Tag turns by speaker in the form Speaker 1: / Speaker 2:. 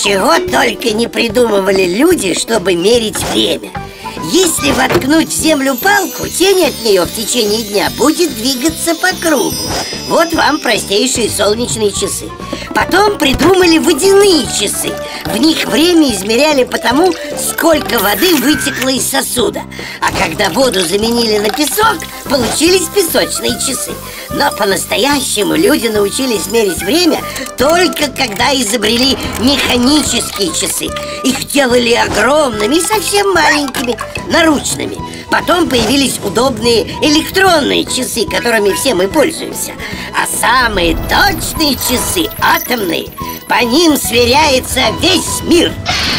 Speaker 1: Чего только не придумывали люди, чтобы мерить время. Если воткнуть в землю палку, тень от нее в течение дня будет двигаться по кругу. Вот вам простейшие солнечные часы. Потом придумали водяные часы. В них время измеряли по тому, сколько воды вытекло из сосуда. А когда воду заменили на песок, получились песочные часы. Но по-настоящему люди научились мерить время только когда изобрели механические часы. Их делали огромными и совсем маленькими, наручными. Потом появились удобные электронные часы, которыми все мы пользуемся. А самые точные часы — атомные. По ним сверяется весь мир.